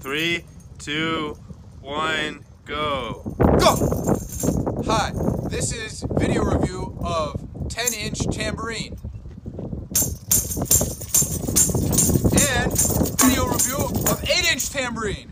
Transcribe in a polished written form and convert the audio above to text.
3, 2, 1, go. Go! Hi, this is video review of 10-inch Tambourine. And video review of 8-inch Tambourine.